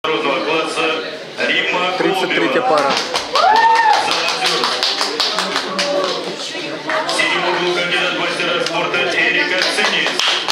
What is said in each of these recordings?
Народного класса Римма 33-я пара. В синем углу кандидат мастера спорта Эрика Цинис.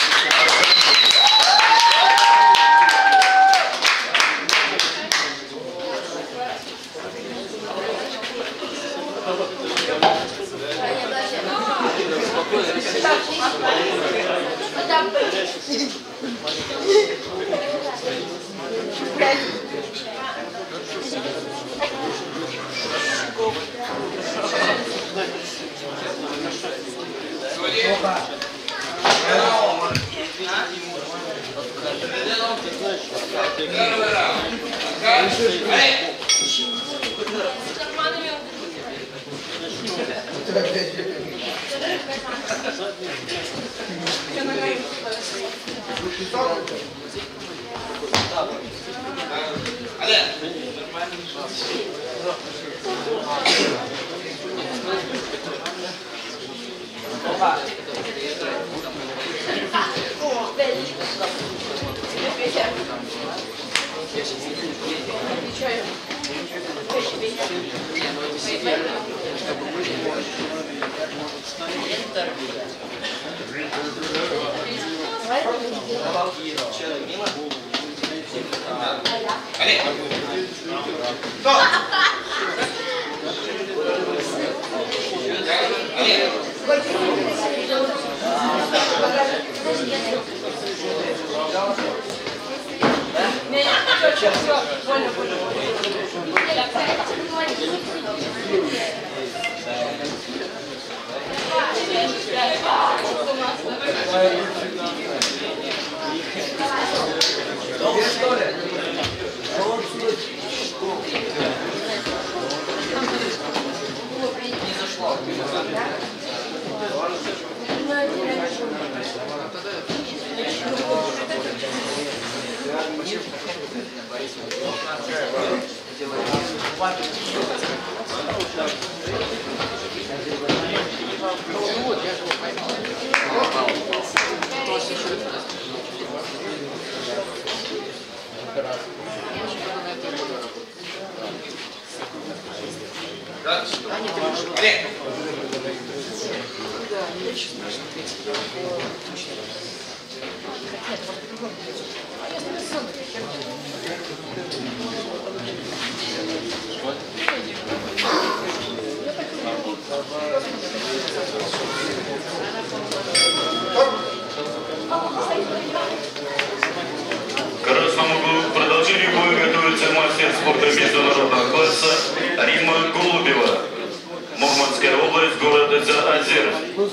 В красном углу в продолжении боя готовится мастер спорта международного класса Римма Голубева. Мурманская область, город Заозер.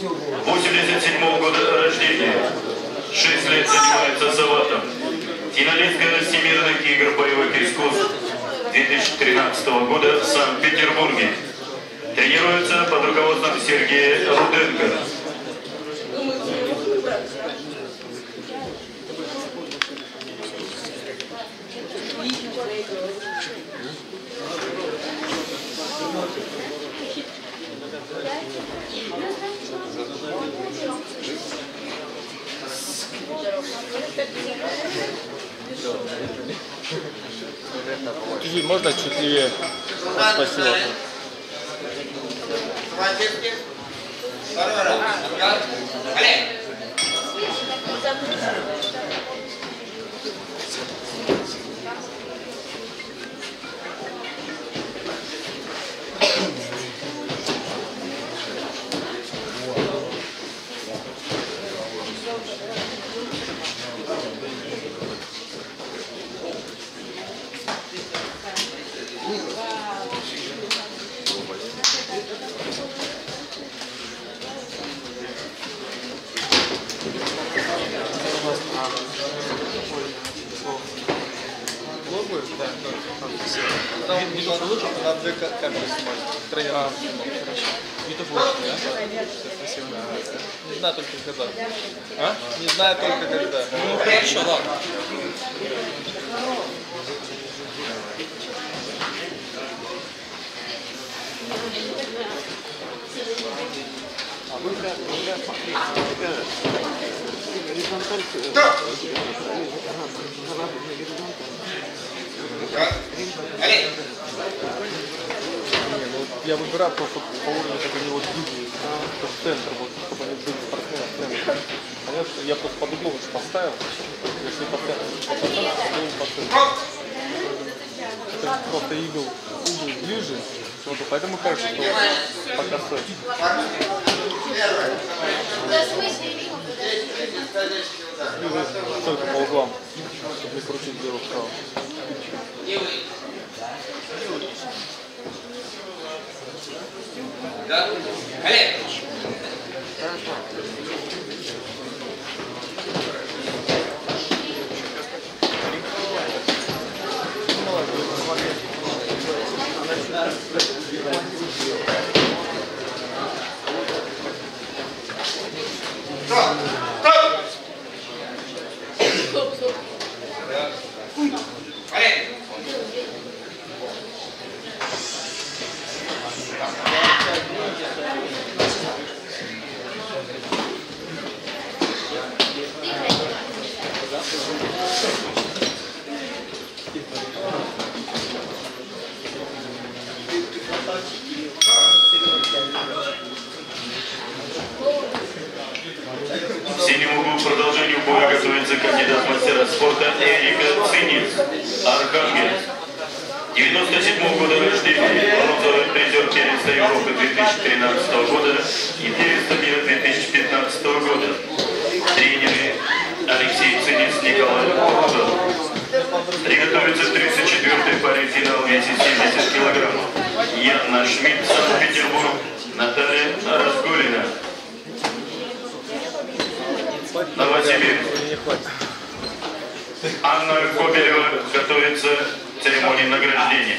87-го года рождения. 6 лет занимается салатом. Финалистка Всемирных игр боевых искусств 2013 года в Санкт-Петербурге. Тренируется под руководством Сергея Руденко. Можно чуть левее? Спасибо. Надо две камеры снимать. Тренера. YouTube лучше, да? Спасибо. Не знаю только когда. А? Не знаю только когда. Ну хорошо, ладно. А вы горизонталь. Не, ну, я выбираю просто по уровню, как они вот двигаются, в центр, вот, чтобы они были спортсмены в центре. Понятно, я просто под углом уж поставил, если по центру, по центру. Это просто угол ближе, вот, поэтому кажется, что пока стоит. Только по углам, чтобы не крутить дело вправо. Да? Олег! В синем углу к продолжению боя готовится кандидат мастера спорта Эрика Цинец, Архангельск. 97 года рождения, бронзовый призер первенства Европы 2013 года и первенства мира 2015 года. Тренеры Алексей Цинец, Николай Курудов. Приготовится 34-й паре финал в весе 70 килограммов. Яна Шмидт, Санкт-Петербург, Наталья Разгулина. Новосибирск. Анна Кобелева готовится к церемонии награждения.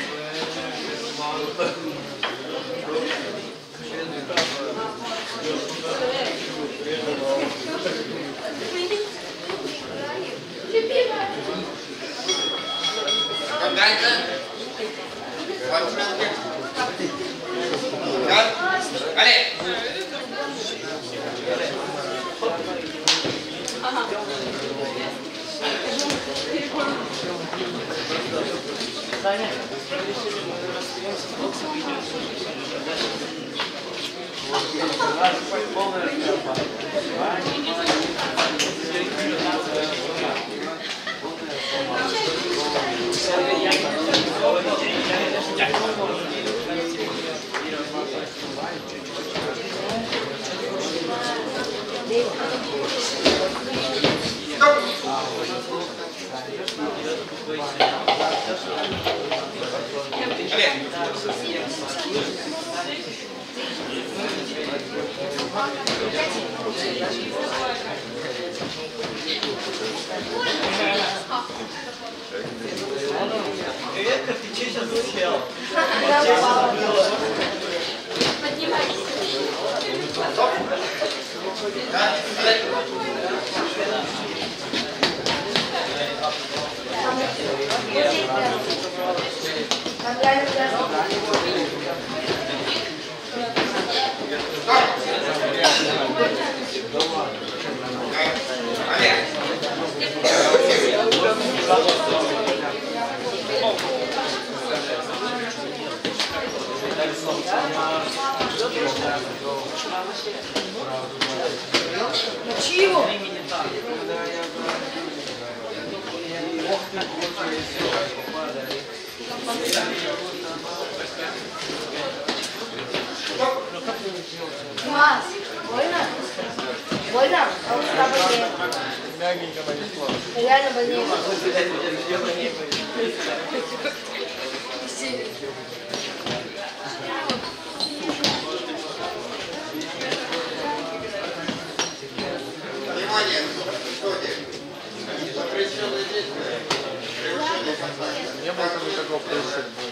Чего? Димас, больно? Больно? А у тебя больнее? Мягенько нанесла. Реально больнее. Внимание! Запрещенное действие. Не было там никакого происшествия.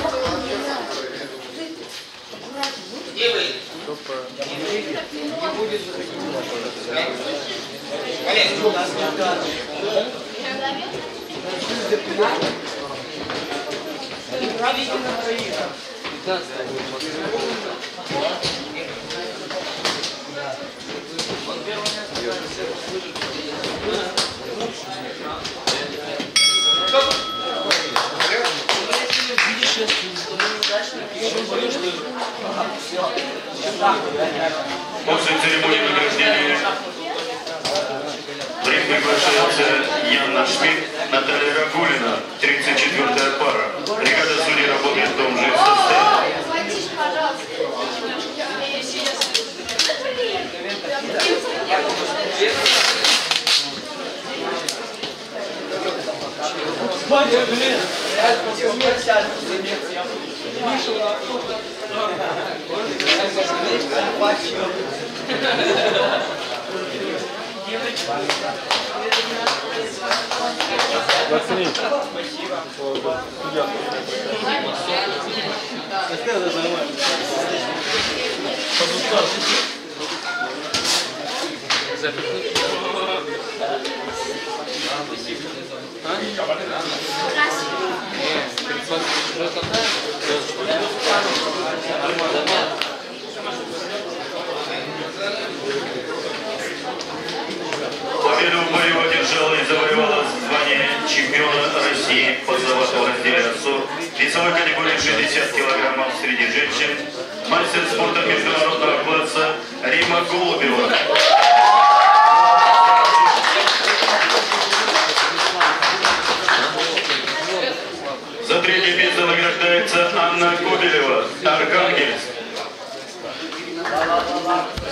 Только... Не будет Стоп! После церемонии награждения в ринг приглашается Яна Шмидт, Наталья Рагулина, 34-я пара. Бригада судей работает в том же состоянии. Потише, пожалуйста. Зацени. Победу в бою одержала и завоевала звание чемпиона России по золотому разделу весовой категории 60 килограммов среди женщин, мастер спорта международного класса Римма Голубева. За третье место награждается Анна Кобелева, Архангельск.